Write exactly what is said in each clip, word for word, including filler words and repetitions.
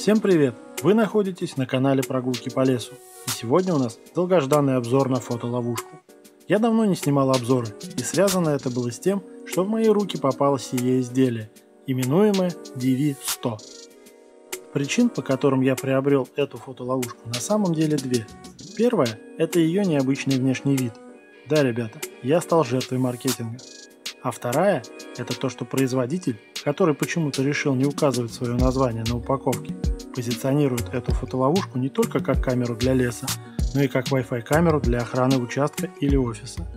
Всем привет! Вы находитесь на канале Прогулки по лесу, и сегодня у нас долгожданный обзор на фотоловушку. Я давно не снимал обзоры, и связано это было с тем, что в мои руки попало сие изделие, именуемое ди ви сто. Причин, по которым я приобрел эту фотоловушку, на самом деле две. Первая – это ее необычный внешний вид. Да, ребята, я стал жертвой маркетинга. А вторая – это то, что производитель, который почему-то решил не указывать свое название на упаковке, позиционирует эту фотоловушку не только как камеру для леса, но и как Wi-Fi камеру для охраны участка или офиса.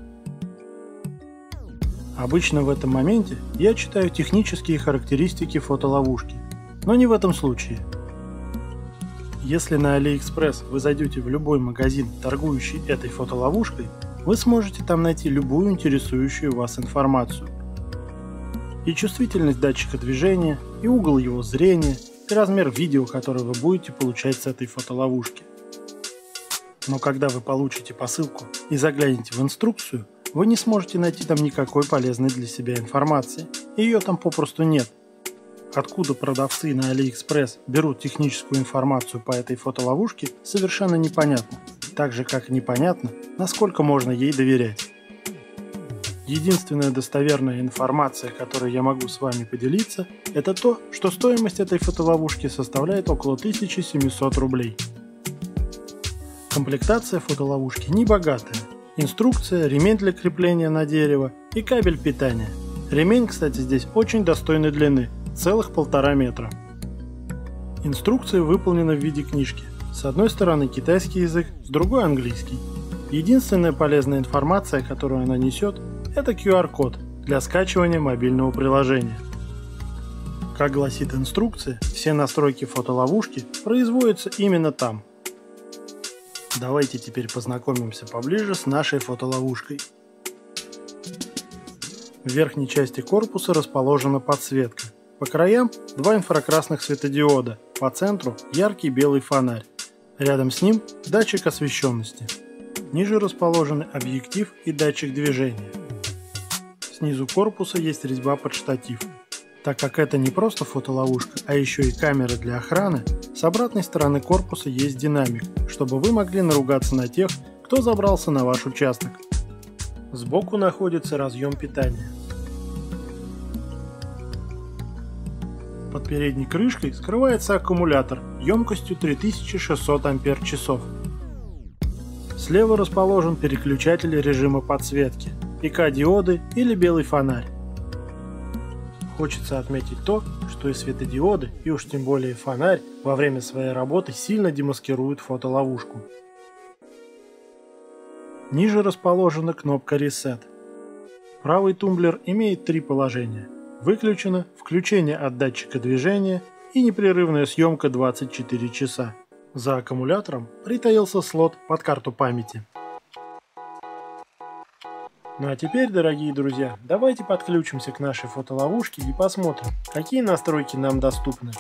Обычно в этом моменте я читаю технические характеристики фотоловушки, но не в этом случае. Если на AliExpress вы зайдете в любой магазин, торгующий этой фотоловушкой, вы сможете там найти любую интересующую вас информацию. И чувствительность датчика движения, и угол его зрения, и размер видео, которое вы будете получать с этой фотоловушки. Но когда вы получите посылку и заглянете в инструкцию, вы не сможете найти там никакой полезной для себя информации. Ее там попросту нет. Откуда продавцы на AliExpress берут техническую информацию по этой фотоловушке, совершенно непонятно. Так же, как и непонятно, насколько можно ей доверять. Единственная достоверная информация, которой я могу с вами поделиться, это то, что стоимость этой фотоловушки составляет около тысячи семисот рублей. Комплектация фотоловушки небогатая. Инструкция, ремень для крепления на дерево и кабель питания. Ремень, кстати, здесь очень достойной длины, целых полтора метра. Инструкция выполнена в виде книжки. С одной стороны китайский язык, с другой английский. Единственная полезная информация, которую она несет, это ку ар код для скачивания мобильного приложения. Как гласит инструкция, все настройки фотоловушки производятся именно там. Давайте теперь познакомимся поближе с нашей фотоловушкой. В верхней части корпуса расположена подсветка. По краям два инфракрасных светодиода, по центру яркий белый фонарь. Рядом с ним датчик освещенности. Ниже расположены объектив и датчик движения. Снизу корпуса есть резьба под штатив. Так как это не просто фотоловушка, а еще и камера для охраны, с обратной стороны корпуса есть динамик, чтобы вы могли наругаться на тех, кто забрался на ваш участок. Сбоку находится разъем питания. Под передней крышкой скрывается аккумулятор емкостью три тысячи шестьсот ампер-часов. Слева расположен переключатель режима подсветки, пи ка-диоды или белый фонарь. Хочется отметить то, что и светодиоды, и уж тем более фонарь во время своей работы сильно демаскируют фотоловушку. Ниже расположена кнопка Reset. Правый тумблер имеет три положения. Выключено, включение от датчика движения и непрерывная съемка двадцать четыре часа. За аккумулятором притаился слот под карту памяти. Ну а теперь, дорогие друзья, давайте подключимся к нашей фотоловушке и посмотрим, какие настройки нам доступны.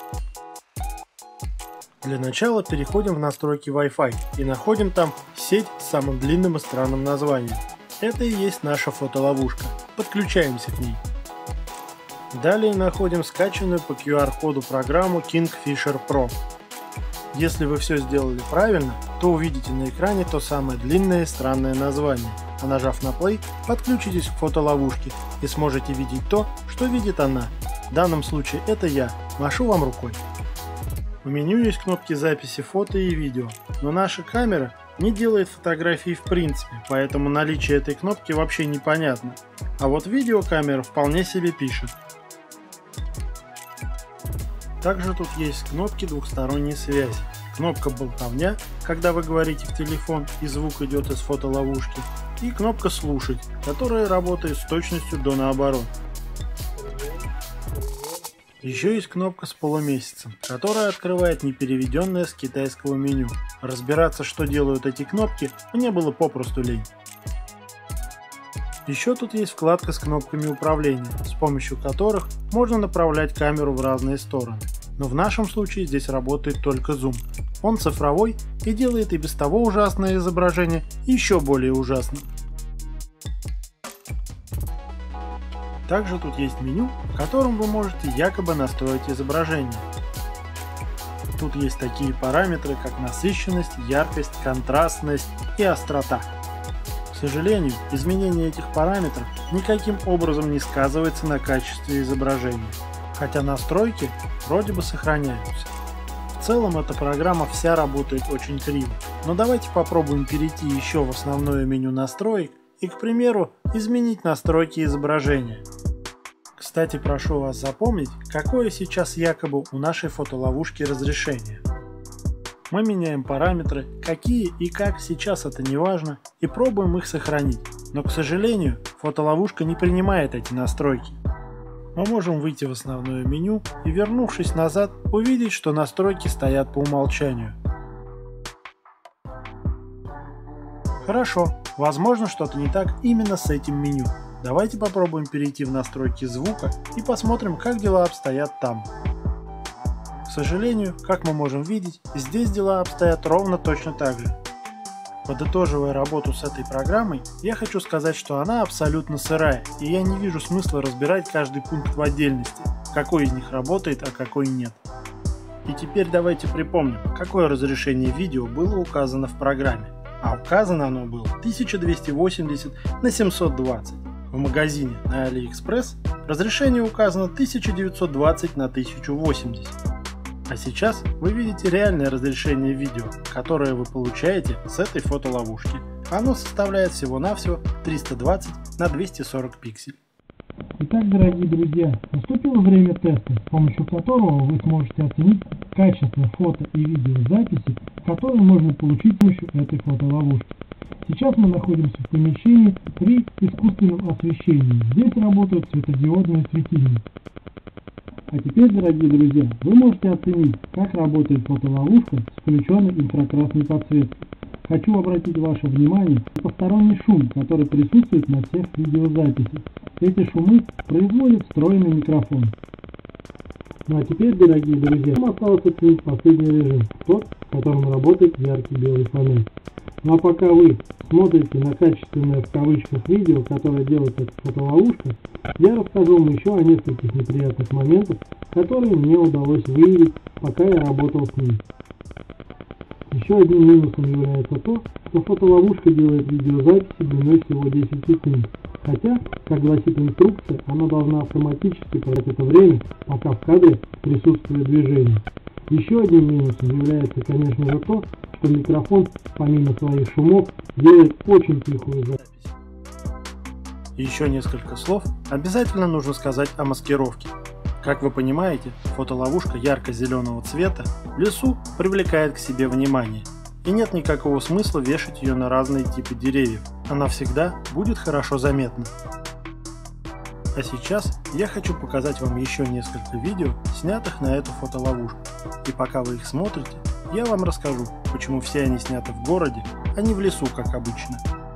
Для начала переходим в настройки Wi-Fi и находим там сеть с самым длинным и странным названием. Это и есть наша фотоловушка. Подключаемся к ней. Далее находим скачанную по ку ар коду программу Kingfisher Pro. Если вы все сделали правильно, то увидите на экране то самое длинное и странное название, а нажав на play, подключитесь к фотоловушке и сможете видеть то, что видит она. В данном случае это я, машу вам рукой. В меню есть кнопки записи фото и видео, но наша камера не делает фотографии в принципе, поэтому наличие этой кнопки вообще непонятно. А вот видеокамера вполне себе пишет. Также тут есть кнопки двухсторонней связи. Кнопка болтовня, когда вы говорите в телефон и звук идет из фотоловушки, и кнопка слушать, которая работает с точностью до наоборот. Еще есть кнопка с полумесяцем, которая открывает непереведенное с китайского меню. Разбираться, что делают эти кнопки, мне было попросту лень. Еще тут есть вкладка с кнопками управления, с помощью которых можно направлять камеру в разные стороны. Но в нашем случае здесь работает только зум. Он цифровой и делает и без того ужасное изображение еще более ужасным. Также тут есть меню, в котором вы можете якобы настроить изображение. Тут есть такие параметры, как насыщенность, яркость, контрастность и острота. К сожалению, изменение этих параметров никаким образом не сказывается на качестве изображения, хотя настройки вроде бы сохраняются. В целом эта программа вся работает очень криво, но давайте попробуем перейти еще в основное меню настроек и, к примеру, изменить настройки изображения. Кстати, прошу вас запомнить, какое сейчас якобы у нашей фотоловушки разрешение. Мы меняем параметры, какие и как сейчас это не важно, и пробуем их сохранить, но, к сожалению, фотоловушка не принимает эти настройки. Мы можем выйти в основное меню и, вернувшись назад, увидеть, что настройки стоят по умолчанию. Хорошо, возможно, что-то не так именно с этим меню. Давайте попробуем перейти в настройки звука и посмотрим, как дела обстоят там. К сожалению, как мы можем видеть, здесь дела обстоят ровно точно так же. Подытоживая работу с этой программой, я хочу сказать, что она абсолютно сырая, и я не вижу смысла разбирать каждый пункт в отдельности, какой из них работает, а какой нет. И теперь давайте припомним, какое разрешение видео было указано в программе. А указано оно было тысяча двести восемьдесят на семьсот двадцать. В магазине на AliExpress разрешение указано тысяча девятьсот двадцать на тысячу восемьдесят. А сейчас вы видите реальное разрешение видео, которое вы получаете с этой фотоловушки. Оно составляет всего-навсего триста двадцать на двести сорок пикселей. Итак, дорогие друзья, наступило время теста, с помощью которого вы сможете оценить качество фото и видеозаписи, которые можно получить с помощью этой фотоловушки. Сейчас мы находимся в помещении при искусственном освещении. Здесь работают светодиодные светильники. А теперь, дорогие друзья, вы можете оценить, как работает фотоловушка с включенной инфракрасной подсветкой. Хочу обратить ваше внимание на посторонний шум, который присутствует на всех видеозаписях. Эти шумы производит встроенный микрофон. Ну а теперь, дорогие друзья, нам осталось оценить последний режим, тот, в котором работает яркий белый фонарь. Ну а пока вы смотрите на качественное в кавычках видео, которое делает эта фотоловушка, я расскажу вам еще о нескольких неприятных моментах, которые мне удалось выявить, пока я работал с ней. Еще одним минусом является то, что фотоловушка делает видеозаписи длиной всего десять секунд, хотя, как гласит инструкция, она должна автоматически тратить это время, пока в кадре присутствует движение. Еще одним минусом является, конечно же, то, что микрофон, помимо своих шумов, делает очень тихую запись. Еще несколько слов обязательно нужно сказать о маскировке. Как вы понимаете, фотоловушка ярко-зеленого цвета в лесу привлекает к себе внимание, и нет никакого смысла вешать ее на разные типы деревьев, она всегда будет хорошо заметна. А сейчас я хочу показать вам еще несколько видео, снятых на эту фотоловушку, и пока вы их смотрите, я вам расскажу, почему все они сняты в городе, а не в лесу, как обычно.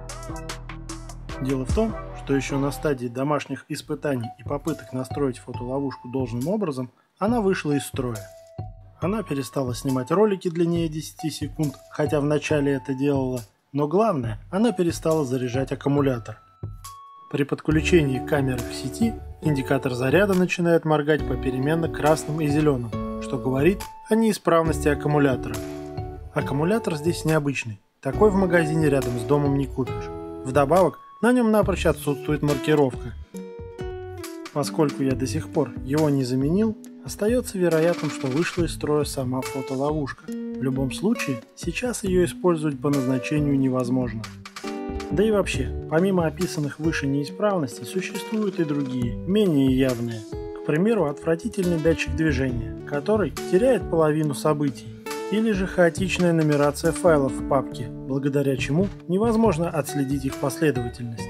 Дело в том, что еще на стадии домашних испытаний и попыток настроить фотоловушку должным образом, она вышла из строя. Она перестала снимать ролики длиннее десяти секунд, хотя вначале это делала, но главное, она перестала заряжать аккумулятор. При подключении камеры к сети индикатор заряда начинает моргать попеременно красным и зеленым, что говорит о неисправности аккумулятора. Аккумулятор здесь необычный, такой в магазине рядом с домом не купишь. Вдобавок, на нем напрочь отсутствует маркировка. Поскольку я до сих пор его не заменил, остается вероятным, что вышла из строя сама фотоловушка. В любом случае, сейчас ее использовать по назначению невозможно. Да и вообще, помимо описанных выше неисправностей, существуют и другие, менее явные. К примеру, отвратительный датчик движения, который теряет половину событий. Или же хаотичная нумерация файлов в папке, благодаря чему невозможно отследить их последовательность.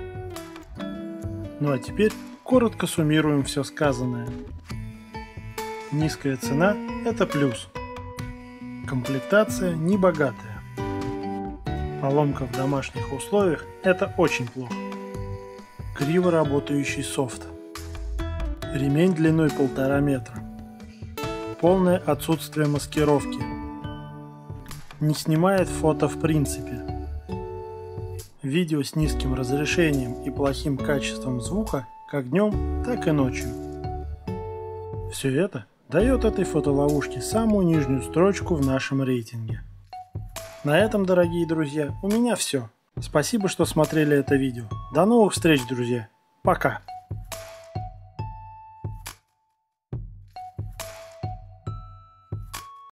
Ну а теперь коротко суммируем все сказанное. Низкая цена – это плюс. Комплектация небогатая. Поломка в домашних условиях – это очень плохо. Криво работающий софт. Ремень длиной полтора метра. Полное отсутствие маскировки. Не снимает фото в принципе. Видео с низким разрешением и плохим качеством звука как днем, так и ночью. Все это дает этой фотоловушке самую нижнюю строчку в нашем рейтинге. На этом, дорогие друзья, у меня все. Спасибо, что смотрели это видео. До новых встреч, друзья. Пока.